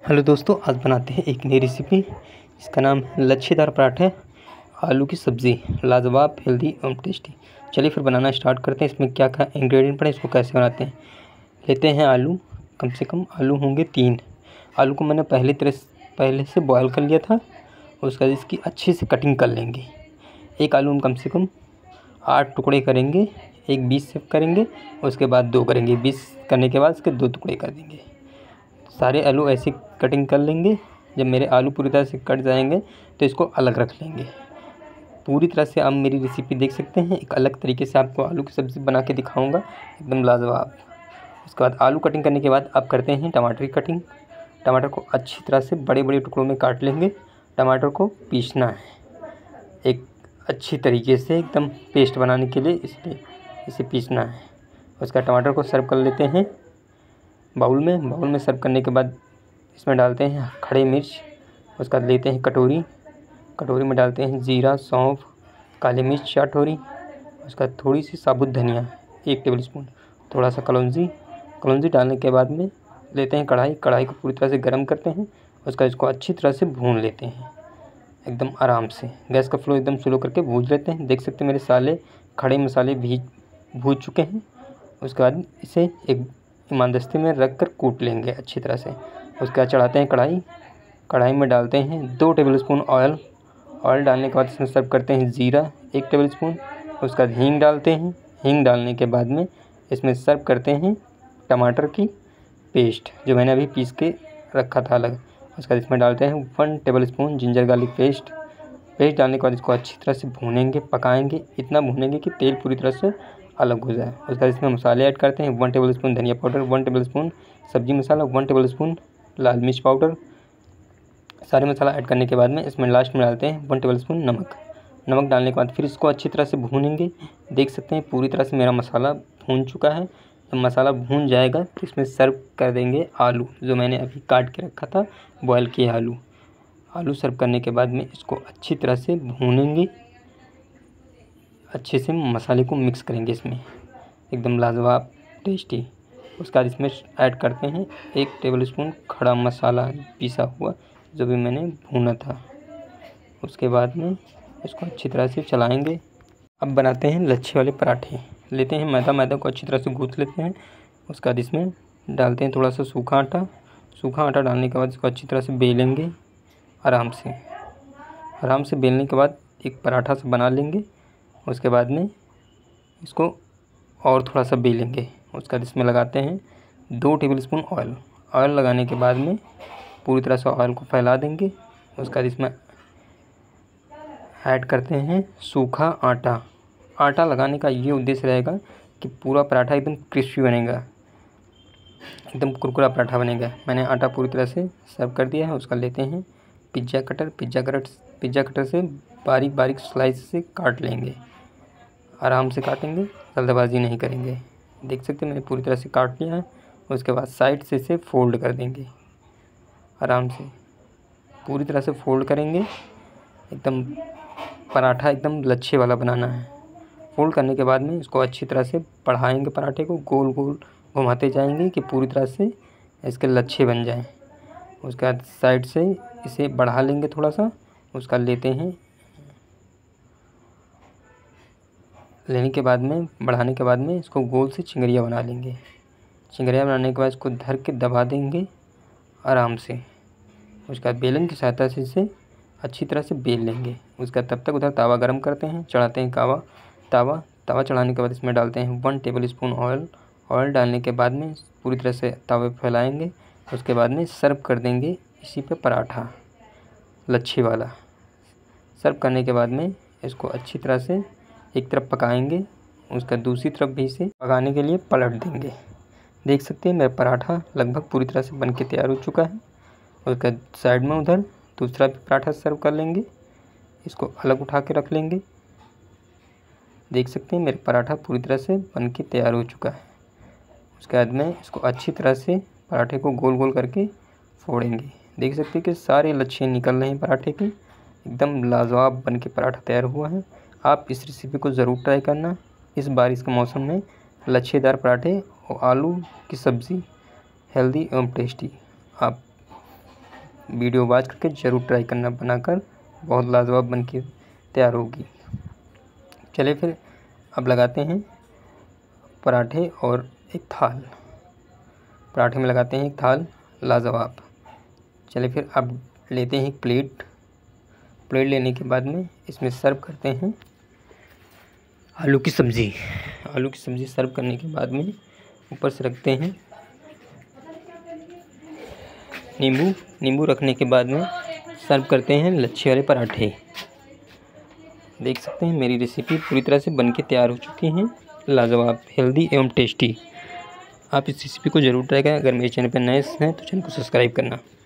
Hello दोस्तों, आज बनाते हैं एक नई रेसिपी। इसका नाम है लच्छेदार पराठे आलू की सब्ज़ी। लाजवाब, हेल्दी और टेस्टी। चलिए फिर बनाना स्टार्ट करते हैं। इसमें क्या क्या इंग्रेडिएंट पड़े, इसको कैसे बनाते हैं। लेते हैं आलू। कम से कम आलू होंगे 3। आलू को मैंने पहले से बॉयल कर लिया था। उसके बाद इसकी अच्छे से कटिंग कर लेंगे। एक आलू हम कम से कम 8 टुकड़े करेंगे। एक 20 से करेंगे, उसके बाद 2 करेंगे। 20 करने के बाद इसके 2 टुकड़े कर देंगे। सारे आलू ऐसे कटिंग कर लेंगे। जब मेरे आलू पूरी तरह से कट जाएंगे तो इसको अलग रख लेंगे। पूरी तरह से आप मेरी रेसिपी देख सकते हैं। एक अलग तरीके से आपको आलू की सब्ज़ी बना के दिखाऊंगा, एकदम लाजवाब। उसके बाद आलू कटिंग करने के बाद आप करते हैं टमाटर की कटिंग। टमाटर को अच्छी तरह से बड़े बड़े टुकड़ों में काट लेंगे। टमाटर को पीसना है एक अच्छी तरीके से, एकदम पेस्ट बनाने के लिए इसे पीसना है। उसका टमाटर को सर्व कर लेते हैं बाउल में सर्व करने के बाद इसमें डालते हैं खड़े मिर्च। उसके बाद लेते हैं कटोरी में डालते हैं जीरा, सौंफ, काली मिर्च 4 ठोरी। उसके बाद थोड़ी सी साबुत धनिया 1 टेबल स्पून, थोड़ा सा कलौंजी डालने के बाद में लेते हैं कढ़ाई को पूरी तरह से गर्म करते हैं। उसका इसको अच्छी तरह से भून लेते हैं एकदम आराम से। गैस का फ्लो एकदम स्लो करके भून लेते हैं। देख सकते हैं मेरे सारे खड़े मसाले भी भून चुके हैं। उसके बाद इसे एक इमामदस्ते में रख कर कूट लेंगे अच्छी तरह से। उसके बाद चढ़ाते हैं कढ़ाई में डालते हैं 2 टेबल स्पून ऑयल डालने के बाद इसमें सर्व करते हैं जीरा 1 टेबल स्पून। उसके बाद हींग डालते हैं। हींग डालने के बाद में इसमें सर्व करते हैं टमाटर की पेस्ट जो मैंने अभी पीस के रखा था अलग। उसके बाद इसमें डालते हैं 1 tablespoon ginger garlic paste डालने के बाद इसको अच्छी तरह से भूनेंगे, पकाएंगे। इतना भूनेंगे कि तेल पूरी तरह से अलग हो जाए। उसके बाद इसमें मसाले ऐड करते हैं 1 टेबल स्पून धनिया पाउडर, 1 टेबल स्पून सब्जी मसाला, 1 टेबल स्पून लाल मिर्च पाउडर। सारे मसाला ऐड करने के बाद में इसमें लास्ट में डालते हैं 1 टेबल स्पून नमक डालने के बाद फिर इसको अच्छी तरह से भूनेंगे। देख सकते हैं पूरी तरह से मेरा मसाला भून चुका है। जब मसाला भून जाएगा तो इसमें सर्व कर देंगे आलू जो मैंने अभी काट के रखा था, बॉयल किए आलू सर्व करने के बाद में इसको अच्छी तरह से भूनेंगे। अच्छे से मसाले को मिक्स करेंगे इसमें, एकदम लाजवाब टेस्टी। उसके बाद इसमें ऐड करते हैं 1 टेबल स्पून खड़ा मसाला पिसा हुआ जो भी मैंने भूना था। उसके बाद में इसको अच्छी तरह से चलाएंगे। अब बनाते हैं लच्छे वाले पराठे। लेते हैं मैदा को अच्छी तरह से गूँथ लेते हैं। उसके बाद इसमें डालते हैं थोड़ा सा सूखा आटा डालने के बाद इसको अच्छी तरह से बेलेंगे आराम से बेलने के बाद एक पराठा सा बना लेंगे। उसके बाद में इसको और थोड़ा सा बेलेंगे। उसके बाद इसमें लगाते हैं 2 टेबल स्पून ऑयल लगाने के बाद में पूरी तरह से ऑयल को फैला देंगे। उसके बाद इसमें ऐड करते हैं सूखा आटा लगाने का ये उद्देश्य रहेगा कि पूरा पराठा एकदम क्रिस्पी बनेगा, एकदम कुरकुरा पराठा बनेगा। मैंने आटा पूरी तरह से सर्व कर दिया है। उसका लेते हैं पिज़्ज़ा कटर से बारीक स्लाइस से काट लेंगे। आराम से काटेंगे, जल्दबाजी नहीं करेंगे। देख सकते हैं मैंने पूरी तरह से काट लिया है। उसके बाद साइड से इसे फोल्ड कर देंगे। आराम से पूरी तरह से फोल्ड करेंगे। एकदम पराठा एकदम लच्छे वाला बनाना है। फोल्ड करने के बाद में इसको अच्छी तरह से बढ़ाएंगे, पराठे को गोल गोल घुमाते जाएंगे कि पूरी तरह से इसके लच्छे बन जाएं। उसके बाद साइड से इसे बढ़ा लेंगे थोड़ा सा। उसका बढ़ाने के बाद में इसको गोल से चिंगरिया बना लेंगे। चिंगरिया बनाने के बाद इसको धर के दबा देंगे आराम से। उसके बाद बेलन की सहायता से इसे अच्छी तरह से बेल लेंगे। उसका तब तक उधर तावा गरम करते हैं, चढ़ाते हैं तावा चढ़ाने के बाद इसमें डालते हैं 1 टेबल स्पून ऑयल डालने के बाद में पूरी तरह से तावे फैलाएंगे। उसके बाद में सर्व कर देंगे इसी पे पराठा लच्छे वाला। सर्व करने के बाद में इसको अच्छी तरह से एक तरफ पकाएंगे। उसका दूसरी तरफ भी इसे पकाने के लिए पलट देंगे। देख सकते हैं मेरा पराठा लगभग पूरी तरह से बन के तैयार हो चुका है। उसका साइड में उधर दूसरा भी पराठा सर्व कर लेंगे। इसको अलग उठा के रख लेंगे। देख सकते हैं मेरा पराठा पूरी तरह से बन के तैयार हो चुका है। उसके बाद में इसको अच्छी तरह से पराठे को गोल गोल करके फोड़ेंगे। देख सकते हैं कि सारे लच्छे निकल रहे हैं पराठे के। एकदम लाजवाब बन के पराठा तैयार हुआ है। आप इस रेसिपी को ज़रूर ट्राई करना। इस बारिश के मौसम में लच्छेदार पराठे और आलू की सब्ज़ी हेल्दी एवं टेस्टी। आप वीडियो वॉच करके ज़रूर ट्राई करना बनाकर, बहुत लाजवाब बन के तैयार होगी। चलिए फिर अब लगाते हैं पराठे और एक थाल। पराठे में लगाते हैं एक थाल लाजवाब। चलिए फिर अब लेते हैं एक प्लेट। प्लेट लेने के बाद में इसमें सर्व करते हैं आलू की सब्ज़ी। आलू की सब्ज़ी सर्व करने के बाद में ऊपर से रखते हैं नींबू। नींबू रखने के बाद में सर्व करते हैं लच्छे वाले पराठे। देख सकते हैं मेरी रेसिपी पूरी तरह से बनके तैयार हो चुकी हैं, लाजवाब, हेल्दी एवं टेस्टी। आप इस रेसिपी को ज़रूर ट्राई करें। अगर मेरे चैनल पर नए हैं तो चैनल को सब्सक्राइब करना।